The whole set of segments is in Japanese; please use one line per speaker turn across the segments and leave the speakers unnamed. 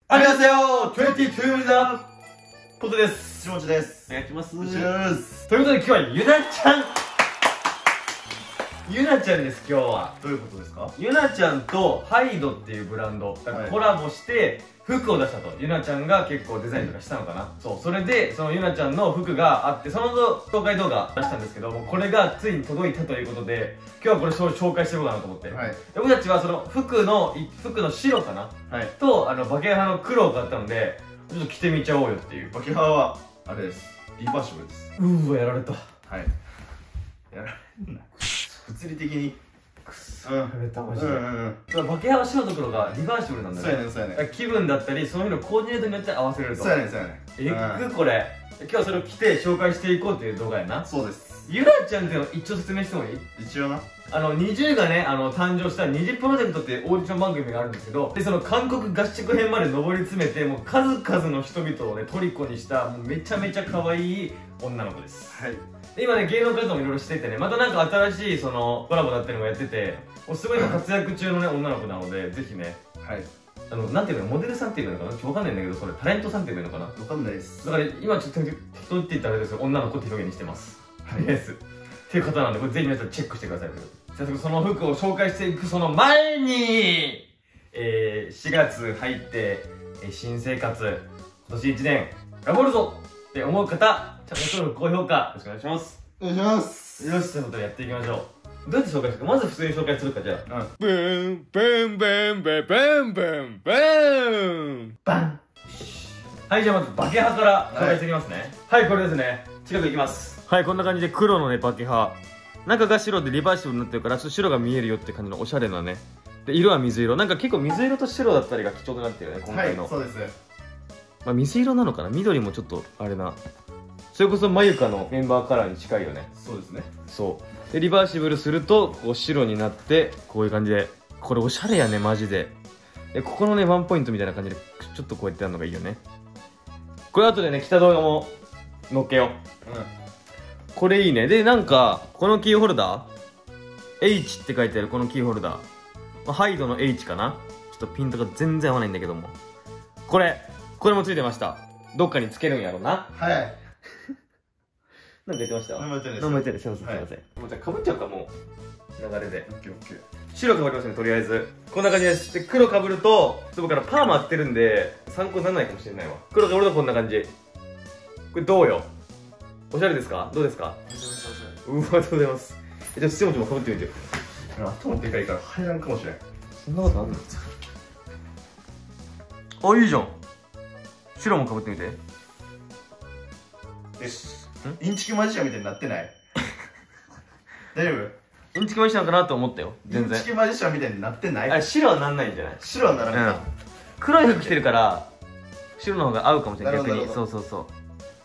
ありがとうございます22だポテです。
しもちです。
お願いします。
という
ことで今日はゆなちゃんゆなちゃんです。今日は
どういうことですか？
ゆなちゃんとハイドっていうブランドがコラボして服を出したと。ゆなちゃんが結構デザインとかしたのかな。そう、それでそのゆなちゃんの服があって、その紹介動画出したんですけども、これがついに届いたということで、今日はこれ紹介していこうかなと思って、はい、僕たちはその服の白かな、はい、とバケハの黒があったので、ちょっと着てみちゃおうよっていう。
バケハはあれです、リバーシブルです。
わ、やられた。はい、
やられんな物理的に
くそやられた、マジで。バケハは白と黒がリバーシブルなんだね。
そうやね。
気分だったりその日のコーディネートによって合わせれると。
そうやね。
これ今日はそれを着て紹介していこうという動画やな。
そうです。
ゆなちゃんっていうのを一応説明してもいい？
一応な。
NiziUがね、誕生したNiziプロジェクトっていうオーディション番組があるんですけど、で、その韓国合宿編まで上り詰めて、もう数々の人々をね、虜にした、もうめちゃめちゃ可愛い女の子です。はい。で、今ね、芸能活動もいろいろしててね、またなんか新しい、その、コラボだったりもやってて、もうすごい今活躍中のね、女の子なので、ぜひね、はい。なんていうの、モデルさんっていうのかな、わかんないんだけど、それ、タレントさんっていうのかな、わかんないです。だから、今ちょっと適当って言ったらあれですけど、女の子って表現にしてます。はい。です。っていう方なんで、これぜひ皆さんチェックしてください。早速その服を紹介していくその前に、4月入って、新生活、今年1年頑張るぞって思う方、チャンネル登録、高評価、よろしくお願いします。
お願いします。
よし、ということでやっていきましょう。どうやって紹介するか、まず普通に紹介するか、じゃあ。
ブーン、ブーン、ブーン、ブーン、ブーン、ブーン、ブーン。
バン。はい、じゃあまずバケハから紹介していきますね。はい、これですね。近く行きます。はい、こんな感じで黒のね、バケハ。中が白でリバーシブルになってるから、ちょっと白が見えるよって感じのおしゃれなね。で、色は水色。なんか結構水色と白だったりが貴重になってるよね、今回の。
はい、そうです。
まあ水色なのかな、緑もちょっとあれな。それこそマユカのメンバーカラーに近いよね。
そうですね。
そう。で、リバーシブルすると、こう白になって、こういう感じで。これおしゃれやね、マジで。で、ここのね、ワンポイントみたいな感じで、ちょっとこうやってやるのがいいよね。これ後でね、着た動画も載っけよう。これいいね。で、なんか、このキーホルダー H って書いてあるこのキーホルダー。ハイドの H かな。ちょっとピントが全然合わないんだけども。これもついてました。どっかにつけるんやろな。
はい。
なんか言ってました？
何も言ってないです。
何も言ってない。すいません。もうじゃあ、かぶっちゃうか、もう。流れで。
オッケーオッケー。
白かぶりますね、とりあえず。こんな感じです。で、黒かぶると、僕からパーマ当てるんで、参考にならないかもしれないわ。黒かぶるとこんな感じ。これどうよ？おしゃれですか？どうですか？
めちゃめちゃおしゃれ。
ありがとうございます。じゃあ、土持ちもかぶってみてよ。
頭でかいから入らんかもしれん。
そんなことあんの？あ、いいじゃん。白もかぶってみて。
インチキマジシャンみたいになってない？大丈夫？
インチキマジシャンかなと思ったよ。全然。
インチキマジシャンみたいになってない？
あ、白はなんないんじゃない？
白はならない。
黒い服着てるから、白の方が合うかもしれない、逆に。そうそうそう。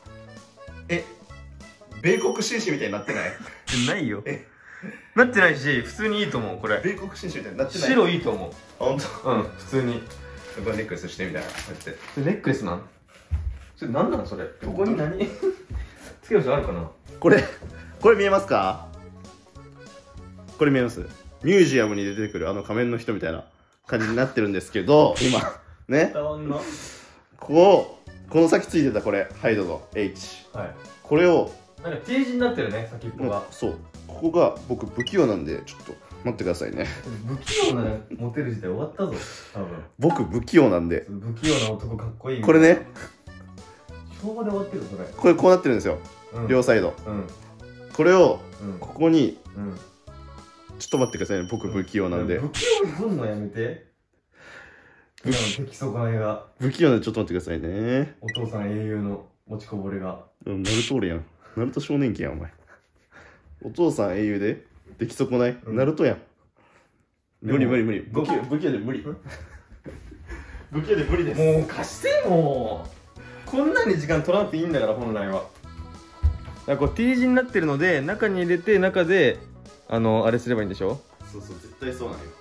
米国紳士みたいになってない？
ないよ。なってないし、普通にいいと思う、これ。
米国紳士みたいになってない？
白いいと思う。
ほんと？
うん、普通に。
これネックレスしてみたいな、こうやって。
それネックレスなん？それなんなんそれ？ここに何つける人あるかな？
これ見えますか？これ見えます？ミュージアムに出てくる仮面の人みたいな感じになってるんですけど、今、ね。この先ついてたこれ、ハイドの H。はい。これを、
なんか T 字になってるね、先っぽが。
そう。ここが僕不器用なんで、ちょっと待ってくださいね。
不器用ならモテる時代終わったぞ、多分。
僕不器用なんで。
不器用な男かっこいい。
これね。
昭和で終わってるそれ。
これこうなってるんですよ。両サイド。これを、ここに、ちょっと待ってくださいね、僕不器用なんで。
不器用にすんのやめて。今の出来損ないが。
不器用なんでちょっと待ってくださいね。
お父さん英雄の持ちこぼれが。
ナルト俺やん。ナルト少年期やん、お前。お父さん英雄で出来損ない、ナルトやん。無理。不器用で無理。不器用で無理です。
もう貸して、もう。こんなに時間取らなくていいんだから、本来は。だからこう T 字になってるので、中に入れて、中で、あれすればいいんでしょ？
そう、絶対そうなんよ。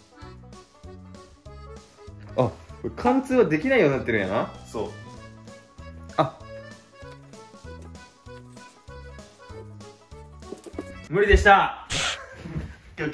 あ、これ貫通はできないようになってるんやな。
そう。
あ、無理でした。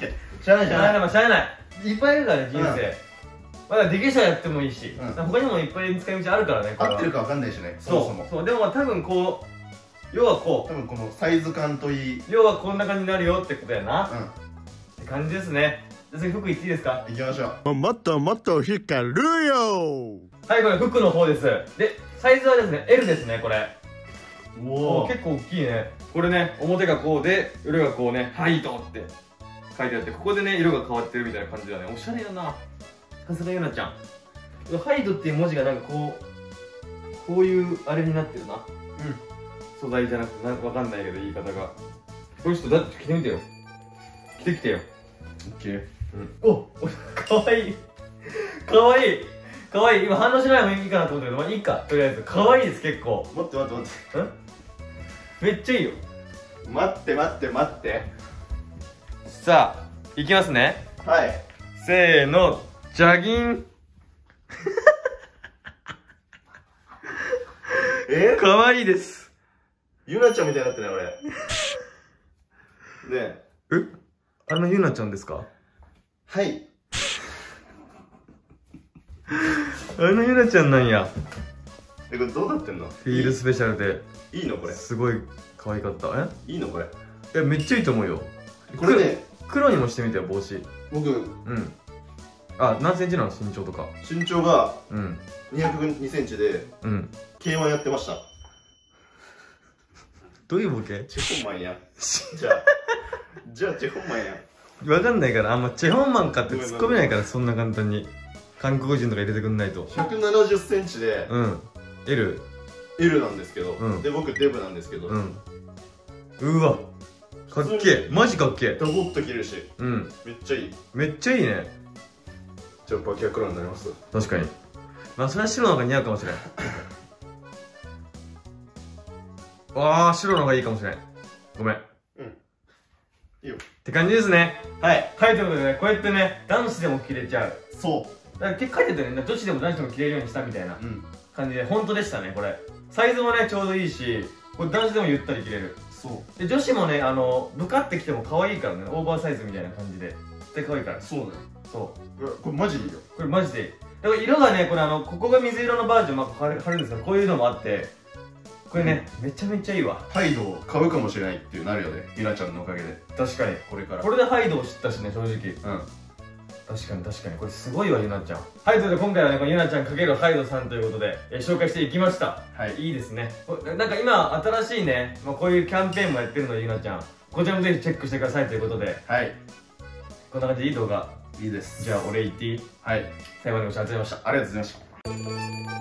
オッケー。しゃあない。
しゃあない。いっぱいいるからね、人生。 まだできる人はやってもいいし、他にもいっぱい使い道あるからね。
合ってるか分かんないしね、そもそも。
そう、でもまあ多分こう、要はこう、
多分このサイズ感といい、
要はこんな感じになるよってことやな。って感じですね。じゃあ次服いっていいですか？
行きましょう。
もっともっと光るよ。
はい、これ服の方です。で、サイズはですね、L ですね、これ。
おお、
結構大きいね。これね、表がこうで、裏がこうね、ハイドって書いてあって、ここでね、色が変わってるみたいな感じだね。おしゃれやな。さすがゆなちゃん。ハイドっていう文字がなんかこういうあれになってるな。素材じゃなくて、わかんないけど言い方が。これちょっと着てみてよ。着てきてよ。
オッケー。
お、かわいい。かわいい。かわいい。今反応しないのもいいかなと思ったけど、まあいいか。とりあえず。かわいいです、結構。
待って待って待って。
めっちゃいいよ。
待って待って待って。
さあ、いきますね。
はい。
せーの、ジャギン。かわいいです。
ゆなちゃんみたいになってない俺。ね
え。あのゆなちゃんですか？
はい。
あのゆなちゃんなんや。
これどうなってんの？
フィールスペシャルで。
いいのこれ？
すごい可愛かった。
いいのこれ？
めっちゃいいと思うよ。
これね、
黒にもしてみてよ、帽子。
僕、
あ、何センチなの身長とか？
身長が202センチで、K1 やってました。
どういうボケ？
チェホンマンや。じゃあチェホンマンや。
わかんないから、あんまチェホンマンかって突っ込めないから、そんな簡単に。韓国人とか入れてくんないと。
170センチで、
L
なんですけど、で、僕デブなんですけど、
うわ、かっけえ。マジかっけえ。
ダボっと着れるし、めっちゃいい。
めっちゃいいね。
じゃあバキアクラになります。
確かに。まあ、それは白の方が似合うかもしれん。わあ、白の方がいいかもしれん。ごめん。
いいよ。
って感じですね。はい。ということでね、こうやってね、男子でも着れちゃう。
そう。
だから結構書いてたよね、女子でも男子でも着れるようにしたみたいな感じで、本当でしたね、これ。サイズもね、ちょうどいいし、これ男子でもゆったり着れる。そう。で、女子もね、ブカって着ても可愛いからね、オーバーサイズみたいな感じで。絶対可愛いから。そうね。そう。
これマジでいいよ。
これマジでいい。だから色がね、これここが水色のバージョン、まあ、貼るんですけど、こういうのもあって、これね、めちゃめちゃいいわ。
ハイドを買うかもしれないっていうなるよね、ゆなちゃんのおかげで。
確かに。
これから。
これでハイドを知ったしね、正直。確かに確かに。これすごいわ、ゆなちゃん。はい、ということで今回はね、このゆなちゃん×ハイドさんということで、紹介していきました。はい。いいですね。なんか今、新しいね、こういうキャンペーンもやってるので、ゆなちゃん。こちらもぜひチェックしてくださいということで。はい。こんな感じでいい動画。いいです。じゃあ、俺言っていい？はい。最後までご視聴ありがとうございました。ありがとうございました。